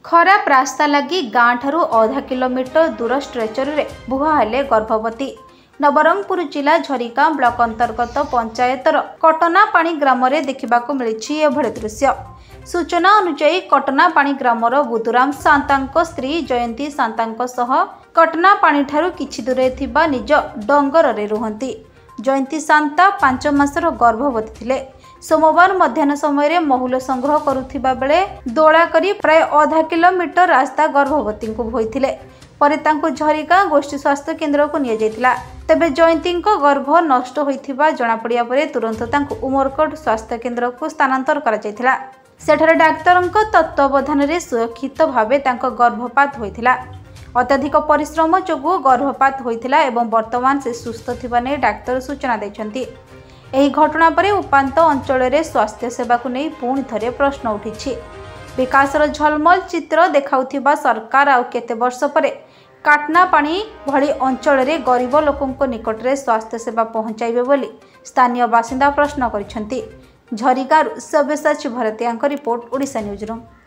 खराब रास्ता लगी गाँ ठारू आधा किलोमीटर दूर स्ट्रेचर रे बुहा हेले गर्भवती। नवरंगपुर जिला झरिका ब्लॉक अंतर्गत पंचायतर कटनापाणी ग्राम रे देखिबाकू मिलिछि एभଳି दृश्य। सूचना अनुसार कटनापाणी ग्रामर बुधुराम सांतांको स्त्री जयंती सांतांको सह कटनापाणी ठारू किछि दूरे थिबा निज डंगर रे रुहंती। जयंती सांता 5 मासर गर्भवती थिले। सोमवार मध्याह्न समय महुल संग्रह करुथिबा बेले दोला करी प्राय आधा किलोमीटर रास्ता गर्भवती को होइथिले। परे तांको झरिका गोष्ठी स्वास्थ्य केन्द्र को निया जायतिला। तेबे जयंती गर्भ नष्ट होइथिबा जणा पड़िया परे तुरंत तांको उमरकोट स्वास्थ्य केन्द्र को स्थानांतर करा जायतिला। सेठारे डाक्तरंक तत्वावधान रे सुरक्षित भावे तांको गर्भपात होइथिला। अत्यधिक परिश्रम जोगु गर्भपात होइथिला एवं वर्तमान से सुस्थ थिबा नै डाक्तर सूचना दैछन्ती। एही घटना परे उपांत अंचल रे स्वास्थ्य सेवा को नहीं पुणी थरे प्रश्न उठिछि। विकासर झलमल चित्र देखाउथिबा सरकार आउ केते वर्ष परे काटनापाणी भली अंचल रे गरीब लोकंको निकट रे स्वास्थ्य सेवा पहुंचाइबे बोली स्थानीय बासिंदा प्रश्न करिसंती। झरिकारू सब्यसाची भरतियांको रिपोर्ट ओडिशा न्यूज रूम।